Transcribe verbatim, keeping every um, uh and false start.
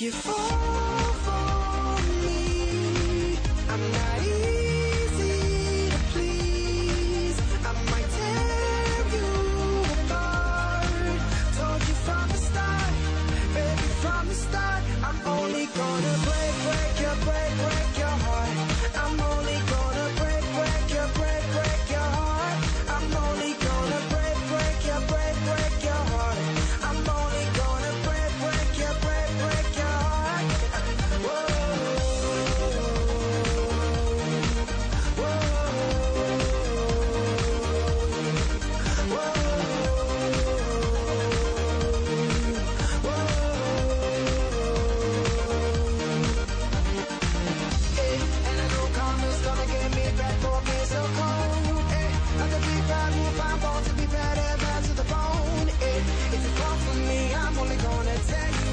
you fall for me. I'm not easy to please. I might tear you apart. Told you from the start, baby, from the start. I'm only gonna break, break your, break, break your heart. I'm only gonna break, break your, break, break your heart. I'm only gonna break, break your, break, break your heart. I'm only gonna break, break your, break, break your heart. Whoa, whoa, whoa, whoa. Eh, and I know karma's gonna get me back for being so cold. Eh, like a big bad wolf, I'm born to be bad and bad to the bone. Eh, if you fall for me, I'm only gonna tell you